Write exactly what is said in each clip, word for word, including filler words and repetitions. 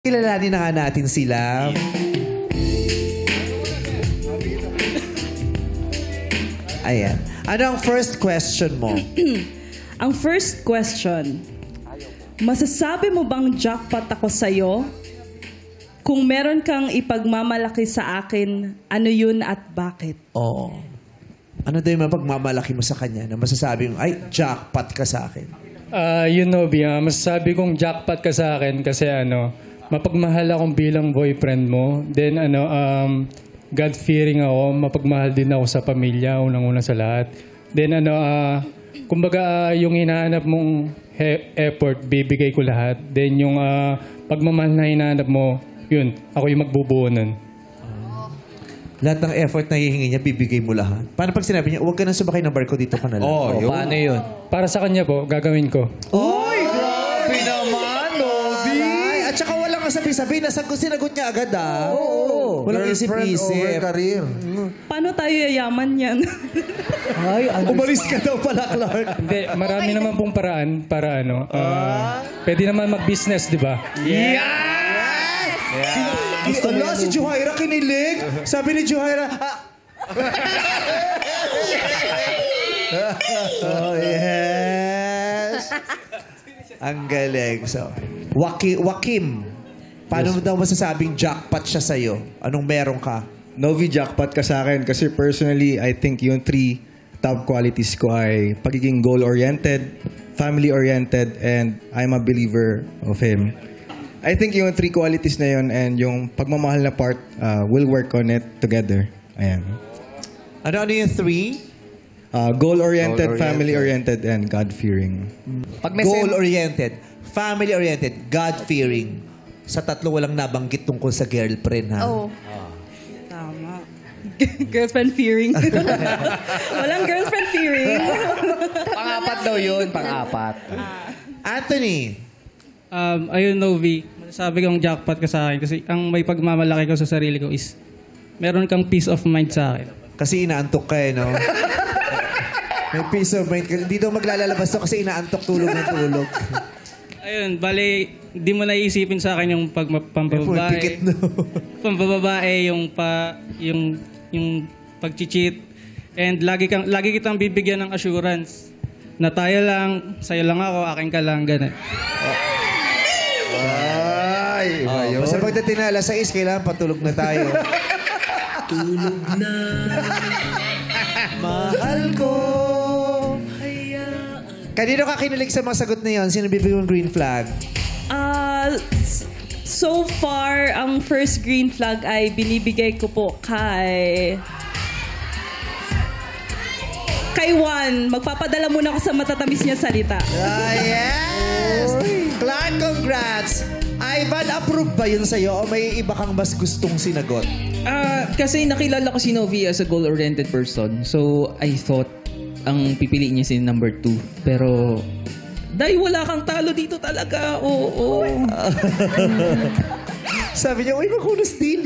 Kilalanin na nga natin sila. Ayan. Ano ang first question mo? Ang first question, masasabi mo bang jackpot ako sa'yo? Kung meron kang ipagmamalaki sa akin, ano yun at bakit? Oo. Ano daw yung mapagmamalaki mo sa kanya na masasabi mo, ay, jackpot ka sa akin? Ah, you know, Bia, masasabi kong jackpot ka sa akin kasi ano, mapagmahal akong bilang boyfriend mo. Then ano, um, God-fearing ako, mapagmahal din ako sa pamilya, unang-una sa lahat. Then ano, uh, kumbaga uh, yung hinahanap mong he- effort, bibigay ko lahat. Then yung uh, pagmamahal na hinahanap mo, yun, ako yung magbubuo nun. Lahat ng effort na hihingi niya, bibigay mo lahat. Paano pag sinabi niya, huwag ka nang sumakay ng barko dito ka na lang? Oh, yun. Paano yun? Para sa kanya po, gagawin ko. Uy, grabe naman, Novi! At saka walang kasabi-sabi, nasagot, sinagot niya agad, ah. Oo. Walang isip-isip. Career. Paano tayo yayaman yan? Ay, umalis ka daw pala, Clark. Hindi, marami naman pong paraan para ano, uh, pwede naman mag-business, di ba? Yeah! Yeah. Gusto mo si Juhaira kinilig. Sabi ni Juhaira, ah. Oh, yes. Ang galing. So, Waki, Wakim, paano mo daw masasabing jackpot siya sa'yo? Anong meron ka? Novi, jackpot ka sa akin kasi personally, I think yung three top qualities ko ay pagiging goal-oriented, family-oriented, and I'm a believer of him. I think yung three qualities na yun and yung pagmamahal na part, uh, we'll work on it together. Ayan. Ano, ano yung three? Uh, goal-oriented, family-oriented, and God-fearing. Pag may Goal-oriented, family-oriented, God-fearing. Sa tatlo walang nabanggit tungkol sa girlfriend, ha? Oo. Tama. Girlfriend fearing. Walang girlfriend fearing. Pang-apat daw yun, pang-apat. Anthony. Um, ayun, Novi, masasabi kong jackpot ka sa akin kasi ang may pagmamalaki ko sa sarili ko is meron kang peace of mind sa akin. Kasi inaantok ka eh, no? May peace of mind ka. Hindi daw maglalabas to kasi inaantok tulog ng tulog. Ayun, bali, di mo naiisipin sa akin yung pag pambababae. Pikit, no? Pambababae, yung pa yung yung pag-cheat. And lagi kang lagi kitang bibigyan ng assurance na tayo lang, sa'yo lang ako, akin ka lang, ganun. Ay, iba yun. Basta pagdating na alas sais, kailangan patulog na tayo. Tulog na. Mahal ko. Kanino ka kinilig sa mga sagot na yun? Sino bibigyan ng green flag? Ah, s- so far, ang first green flag ay binibigay ko po kay... Kay Juan. Magpapadala muna ako sa matatamis niya salita. Ah, yes! Clark, congrats! Ivan, approve ba yun sa'yo o may iba kang mas gustong sinagot? Ah, kasi nakilala ko si Novi as a goal-oriented person. So, I thought ang pipiliin niya si number two. Pero, dahil wala kang talo dito talaga. Oo. oo. Sabi niya, uy, makunos dili.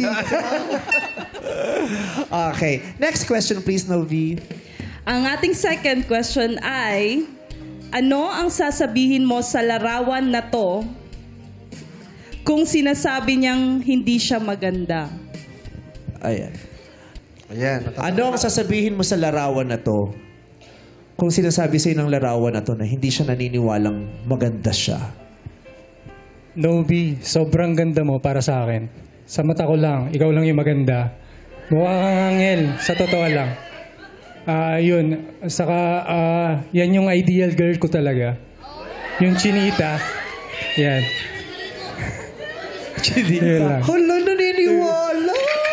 Okay. Next question, please, Novi. Ang ating second question ay, ano ang sasabihin mo sa larawan na to kung sinasabi niyang hindi siya maganda? Ayan. Ayan. Ano ang sasabihin mo sa larawan na to kung sinasabi sa'yo ng larawan na to na hindi siya naniniwalang maganda siya? Novi, sobrang ganda mo para sa akin. Sa mata ko lang, ikaw lang yung maganda. Mukha kang angel, sa totoo lang. Ah, yun. Saka, ah, yan yung ideal girl ko talaga. Yung chinita. Yan. Chinita. Hala, naniniwala!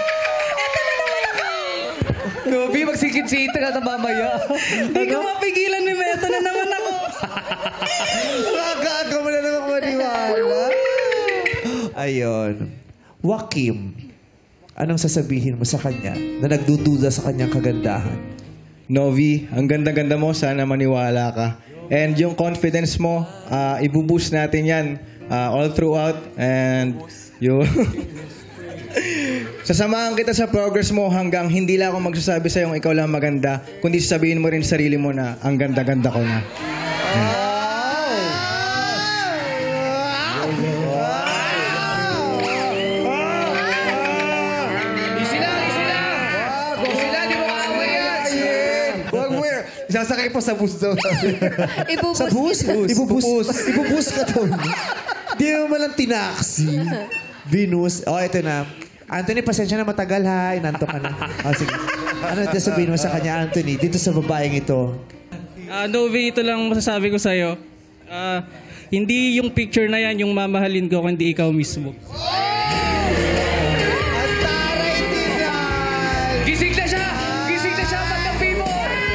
Novi, magsikit-sita ka na mamaya. Hindi ko mapigilan, may meta na naman ako. Nakakaaga mo na naman maniwala. Ayun. Wakim, anong sasabihin mo sa kanya na nagdududa sa kanyang kagandahan? Novi, ang ganda-ganda mo, sana maniwala ka. And yung confidence mo, uh, ibuboost natin yan uh, all throughout. And yung... Sasamahan kita sa progress mo hanggang hindi lang ako magsasabi sa yung ikaw lang maganda, kundi sabihin mo rin sa sarili mo na ang ganda-ganda ko na. Wow! Wow! Sasakay pa sa bus daw. Ibubus. Sa bus? Ibubus. Ibubus ka doon. Di mo malang tinaksi. Venus. Oh, ito na. Anthony, pasensya na matagal ha. Inanto ka na. Oh, sige. Ano ito sabihin mo sa kanya, Anthony? Dito sa babaeng ito. Ah, Novi, ito lang masasabi ko sa'yo. Ah, hindi yung picture na yan yung mamahalin ko, kundi ikaw mismo. Ang taray tingnan! Gising na siya! Gising na siya! Magkampi mo!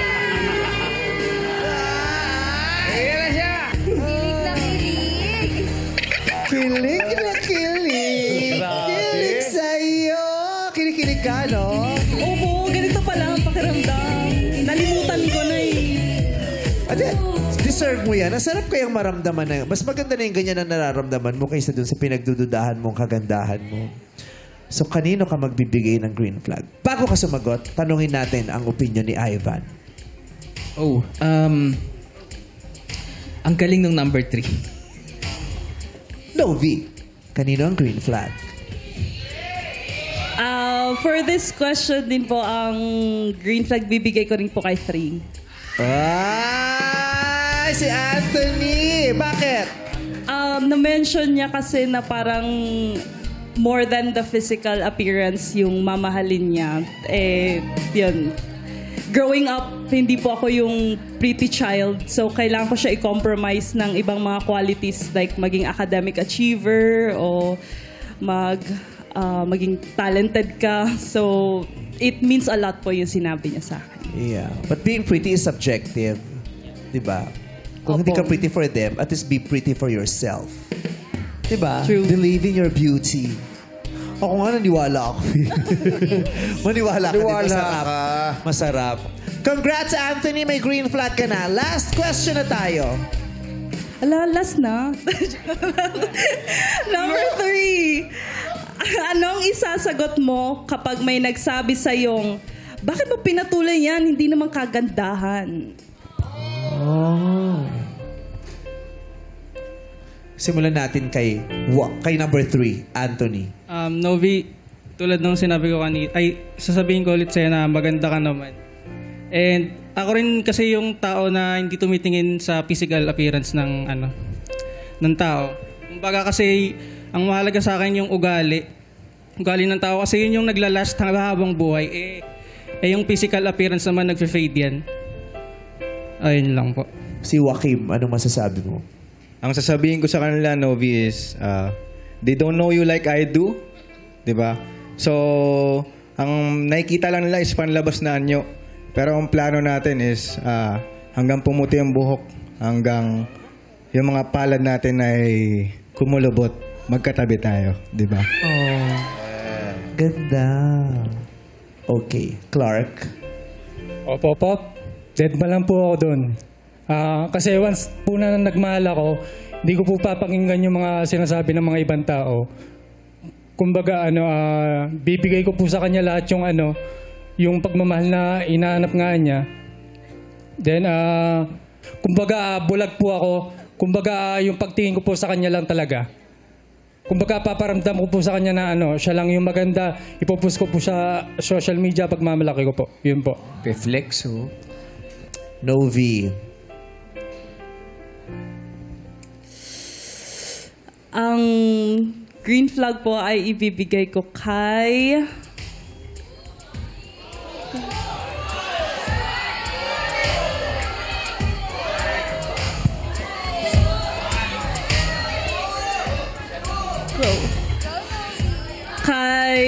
Ayan na siya! Kilig na kilig. Kilig na kilig. Kilig sa'yo. Kilig-kilig ka, no? Opo, ganito pala ang pakiramdam. Nalimutan ko na eh. Ate, deserve mo yan. Ang sarap kayang maramdaman na yun. Mas maganda na yung ganyan na nararamdaman mo kaysa dun sa pinagdududahan mong kagandahan mo. So, kanino ka magbibigay ng green flag? Bago ka sumagot, tanungin natin ang opinion ni Ivan. Oh, um... ang galing ng number three. Novi, kanino ang green flag? Ah, for this question din po, ang green flag bibigay ko rin po kay three. Ah, si Anthony! Bakit? Um, na-mention niya kasi na parang more than the physical appearance yung mamahalin niya. Eh, yun. Growing up, hindi po ako yung pretty child. So, kailangan ko siya i-compromise ng ibang mga qualities like maging academic achiever o mag, uh, maging talented ka. So, it means a lot po yung sinabi niya sa akin. Yeah. But being pretty is subjective. Diba? Kung hindi ka pretty for them, at least be pretty for yourself. Diba? True. Believe in your beauty. Ako nga, naniwala ako. Maniwala ka. Maniwala din. Masarap. ka. Masarap. Congrats, Anthony. May green flag ka na. Last question na tayo. Ala, last na. Number three. Anong isasagot mo kapag may nagsabi sa'yong, bakit mo pinatuloy yan? Hindi naman kagandahan. Oh. Simulan natin kay, wa- kay number three, Anthony. Um, Novi, tulad ng sinabi ko kanina, ay sasabihin ko ulit sa'yo na maganda ka naman. And ako rin kasi yung tao na hindi tumitingin sa physical appearance ng ano ng tao. Kumbaga kasi ang mahalaga sa akin yung ugali. Ugali ng tao kasi yun yung naglalast habang buhay. Eh, eh yung physical appearance naman nagfe-fade yan. Ayun lang po. Si Joaquim, anong masasabi mo? Ang sasabihin ko sa kanila, Novi, is uh, they don't know you like I do. Diba? So, ang nakikita lang nila is panlabas na anyo. Pero ang plano natin is uh, hanggang pumuti ang buhok, hanggang yung mga palad natin ay kumulubot, magkatabi tayo. Diba? Oh. Ganda. Okay. Clark? Opo, opo. Dead ba lang po ako doon. Ah, kasi once po na nagmahal ako, hindi ko po papakinggan yung mga sinasabi ng mga ibang tao. Kumbaga, ano, ah, bibigay ko po sa kanya lahat yung ano, yung pagmamahal na inaanap nga niya. Then, ah, kumbaga, ah, bulag po ako. Kumbaga, ah, yung pagtingin ko po sa kanya lang talaga. Kumbaga, paparamdam ko po sa kanya na ano, siya lang yung maganda. Ipopost ko po sa social media pag mamalaki ko po. Yun po. Reflex, oh. Novi. Ang green flag po ay ibibigay ko kay... Go. Kay...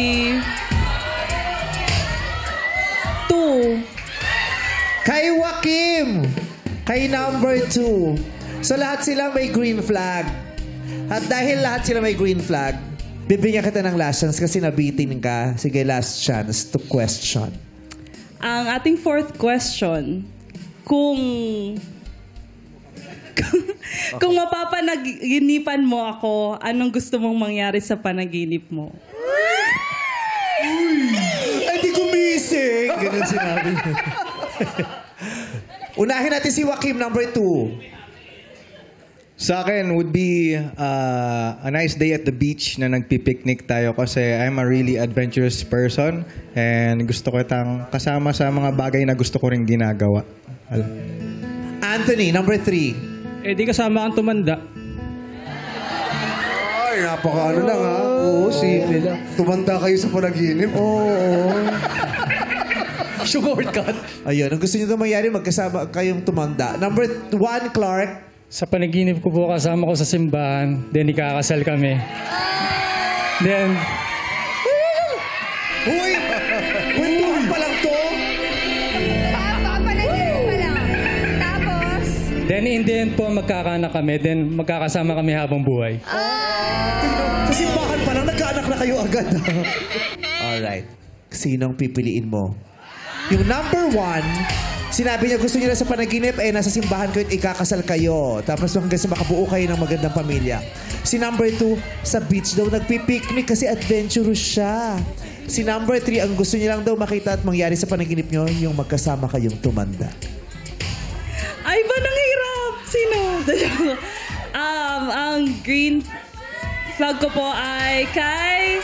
Two. Kay Joaquim. Kay number two. So lahat sila may green flag. At dahil lahat sila may green flag, bibigyan kita ng last chance kasi nabitin ka. Sige, last chance to question. Ang ating fourth question, kung... kung mapapanaginipan mo ako, anong gusto mong mangyari sa panaginip mo? Ay, di gumising! Ganun sinabi niya. Unahin natin si Joaquim, number two. Sa akin would be uh, a nice day at the beach na nagpipiknik tayo kasi I'm a really adventurous person and gusto ko itang kasama sa mga bagay na gusto ko rin ginagawa. Al- Anthony, number three. Eh di kasama kang tumanda. Ay, napaka ano lang ha. Oo, simple lang. Tumanda kayo sa panaginip. Oo. Shortcut. Ayun, ang gusto niyo daw mangyari, magkasama kayong tumanda. Number one, Clark. Sa panaginip ko po, kasama ko sa simbahan. Then, ikakasal kami. Then, Uy! Kwentuhan pa lang to! Papapanaginip pa lang. Tapos, then in the end po, magkakaanak kami. Then, magkakasama kami habang buhay. Kasi bakan pa lang, nagkaanak na kayo agad. Alright. Sinong pipiliin mo? Yung number one, sinabi niya gusto niya na sa panaginip, eh nasa simbahan ko yun, ikakasal kayo. Tapos hanggang sa makabuo kayo ng magandang pamilya. Si number two, sa beach daw nagpipiknik kasi adventurous siya. Si number three, ang gusto niya lang daw makita at mangyari sa panaginip niyo, yung magkasama kayong tumanda. Ay, ba nang hirap? Sino? um, ang green flag ko po ay kay...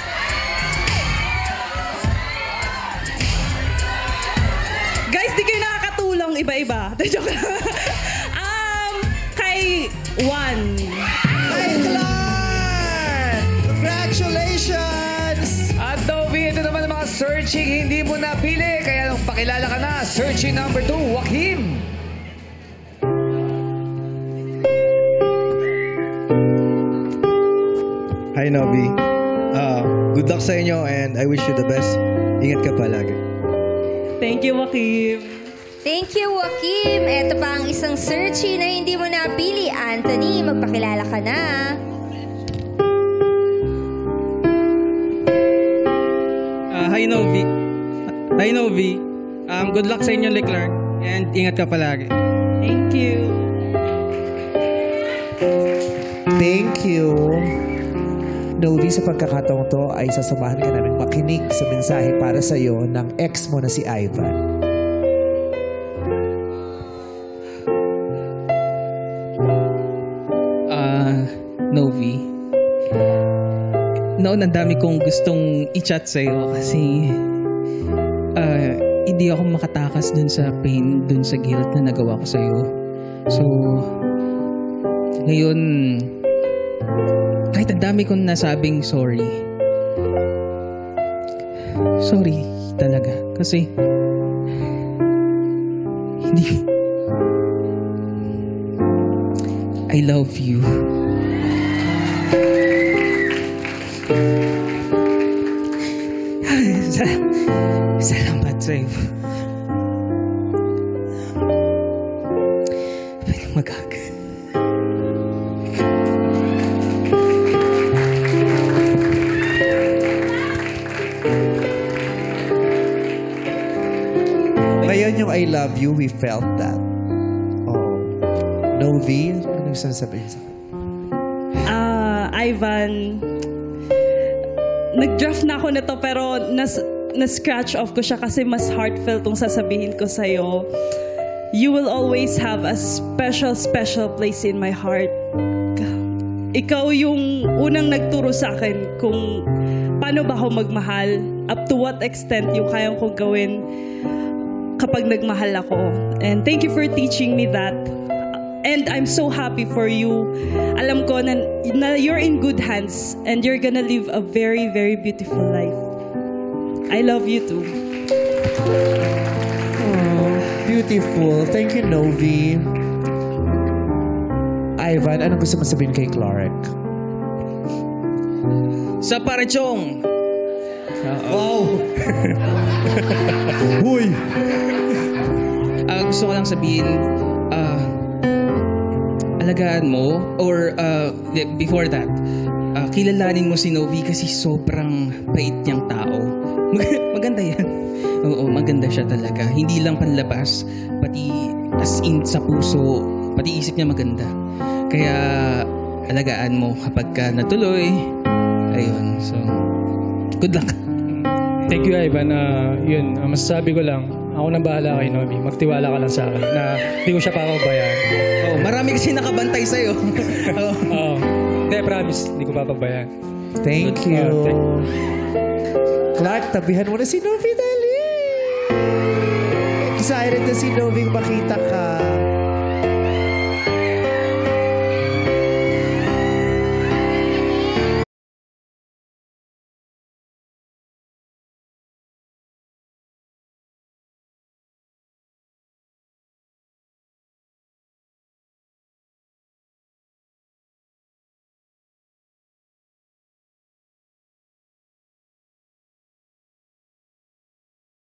Guys, di kayo nakakatulong iba-iba. Joke lang. um, kay Juan. Hey, Clark! Congratulations! At Novi, ito naman ang mga searching hindi mo napili. Kaya nung pakilala ka na, searching number two, Joaquim. Hi, Novi. Uh, good luck sa inyo and I wish you the best. Ingat ka palagi. Thank you, Joaquim. thank you, Joaquim. Ito pa ang isang searchy na hindi mo napili. Anthony, magpakilala ka na. Ah, hi Novi. Hi Novi. Um, good luck sa inyo, Leclerc. And ingat ka palagi. Thank you. Thank you. Novi, sa pagkakataong to ay sasamahan ka namin makinig sa mensahe para sa iyo ng ex mo na si Ivan. Ah, Novi. Noon, ang dami kong gustong i-chat sa'yo kasi ah, hindi ako makatakas dun sa pain, dun sa guilt na nagawa ko sa'yo. So, ngayon, kahit ang dami kong nasabing sorry. Sorry talaga. Kasi, hindi, I love you. Sa- Salamat sa'yo. Pwede mag-hug. Ngayon yung I love you, we felt that. Oh. Novi, ano gusto na sabihin sa akin? Ah, Ivan, nag-draft na ako nito pero nas, na-scratch off ko siya kasi mas heartfelt tong sasabihin ko sa'yo. You will always have a special, special place in my heart. Ikaw yung unang nagturo sa akin kung paano ba ako magmahal, up to what extent yung kayang kong gawin kapag nagmahal ako. And thank you for teaching me that. And I'm so happy for you. Alam ko na, na you're in good hands and you're gonna live a very, very beautiful life. I love you too. Oh, beautiful. Thank you, Novi. Ivan, anong gusto mo sabihin kay Clark? Sa parechong! Wow! Huy! Ah, gusto ko lang sabihin, ah, alagaan mo, or ah, before that, ah, kilalanin mo si Novi kasi sobrang bait niyang tao. Mag- maganda yan. Oo, maganda siya talaga. Hindi lang panlabas, pati as in sa puso, pati isip niya maganda. Kaya alagaan mo kapag ka natuloy. Ayun, so good luck. thank you, Ivan. Uh, yun, uh, masasabi ko lang, ako nang bahala kay Novi. Magtiwala ka lang sa akin na hindi ko siya papabayaan. Oh, marami kasi nakabantay sa'yo. Oo. Oo. Hindi, promise. Hindi ko papabayaan. Thank Good- you. uh, thank- Clark, tabihan mo na si Novi dali. Excited na si Noving makita ka.